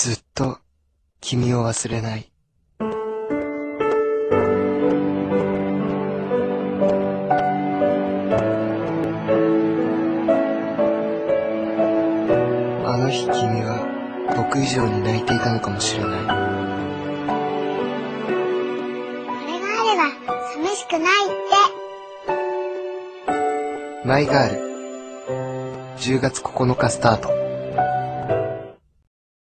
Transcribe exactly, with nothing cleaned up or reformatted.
ずっと君を忘れない。あの日君は僕以上に泣いていたのかもしれない。 これがあれば寂しくないって。 マイガールじゅうがつここのかスタート。